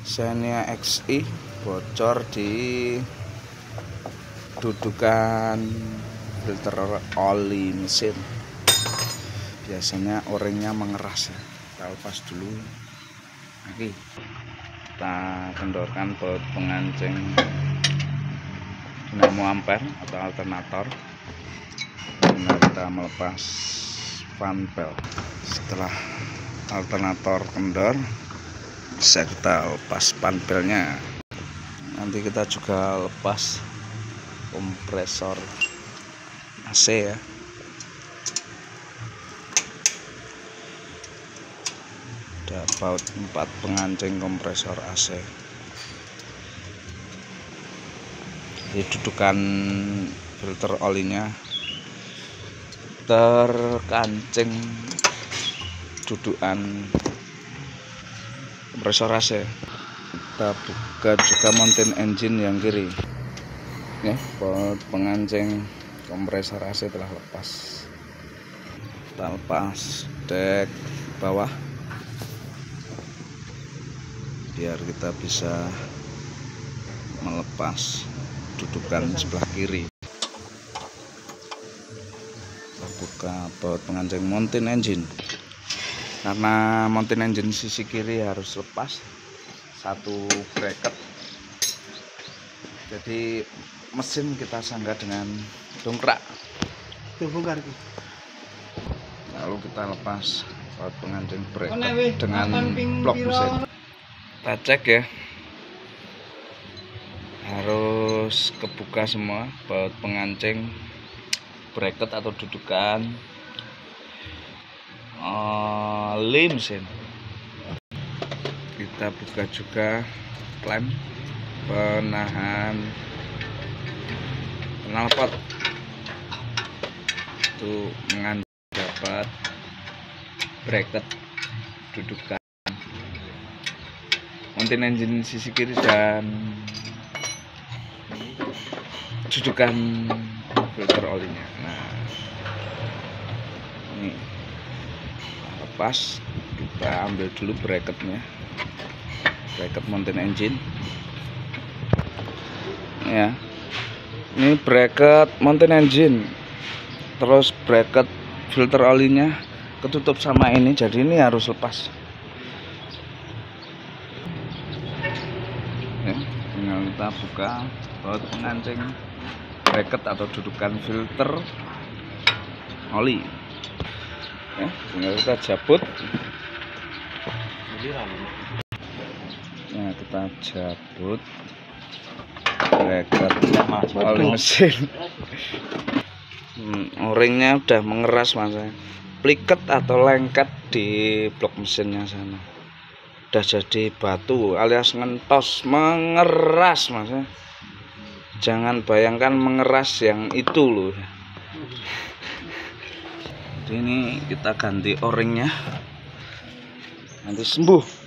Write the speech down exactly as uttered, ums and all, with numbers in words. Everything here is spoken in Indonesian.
Xenia X I bocor di dudukan filter oli mesin. Biasanya o-ringnya mengeras ya. Kita lepas dulu. Oke, kita kendorkan baut pengancing dinamo ampere atau alternator. Kemudian kita melepas fan belt. Setelah alternator kendor, bisa kita lepas fan beltnya. Nanti kita juga lepas kompresor A C ya. Ada baut empat pengancing kompresor A C. Jadi dudukan filter olinya terkancing dudukan kompresor A C. Kita buka juga mountain engine yang kiri ya. Baut pengancing kompresor A C telah lepas. Kita lepas dek bawah biar kita bisa melepas dudukan sebelah kiri. Kita buka baut pengancing mountain engine. Karena mountain engine sisi kiri harus lepas satu bracket, jadi mesin kita sanggah dengan dongkrak. Lalu kita lepas baut pengancing bracket dengan blok mesin. Kita cek ya, harus kebuka semua baut pengancing bracket atau dudukan oli mesin. Kita buka juga klem penahan knalpot itu mengandung dapat bracket dudukan mountain engine sisi kiri dan dudukan filter olinya. Nah, ini lepas, kita ambil dulu bracketnya, bracket mountain engine ya. Ini bracket mountain engine, terus bracket filter olinya ketutup sama ini, jadi ini harus lepas ya. Tinggal kita buka baut pengancing bracket atau dudukan filter oli ya, tinggal kita jabut. Nah, kita jabut bracket oli mesin. hmm, o-ringnya udah mengeras mas, pliket atau lengket di blok mesinnya sana, udah jadi batu alias ngentos, mengeras mas. Jangan bayangkan mengeras yang itu loh. Jadi ini kita ganti o-ringnya, nanti sembuh.